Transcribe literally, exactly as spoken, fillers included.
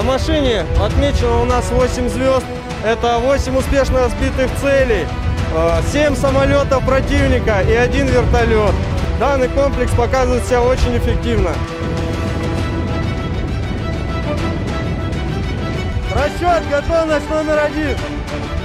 машине отмечено у нас восемь звезд. Это восемь успешно сбитых целей, семь самолетов противника и один вертолет. Данный комплекс показывает себя очень эффективно. Расчет, готовность номер один.